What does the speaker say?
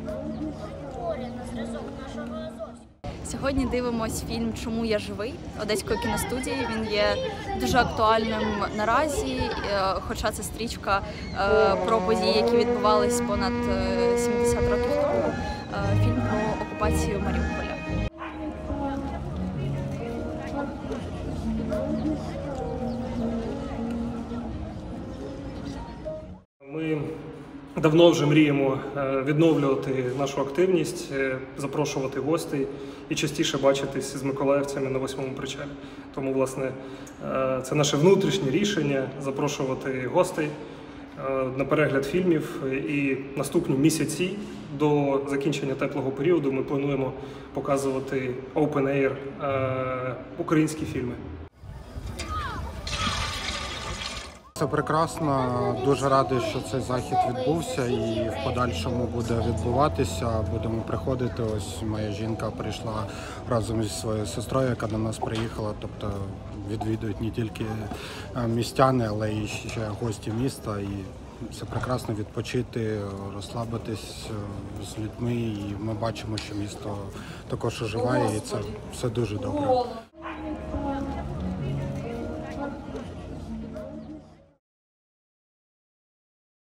Сьогодні дивимось фільм «Чому я живий» Одеської кіностудії. Він є дуже актуальним наразі, хоча це стрічка про події, які відбувались понад 70 років тому. Фільм про окупацію Маріуполя. Ми давно вже мріємо відновлювати нашу активність, запрошувати гостей і частіше бачитись з миколаївцями на 8-му причалі. Тому, власне, це наше внутрішнє рішення – запрошувати гостей на перегляд фільмів. І наступні місяці до закінчення теплого періоду ми плануємо показувати Open Air українські фільми. Це прекрасно, дуже радий, що цей захід відбувся і в подальшому буде відбуватися. Будемо приходити. Ось моя жінка прийшла разом зі своєю сестрою, яка до нас приїхала. Тобто відвідують не тільки містяни, але й ще гості міста. І це прекрасно відпочити, розслабитись з людьми. І ми бачимо, що місто також оживає, і це все дуже добре.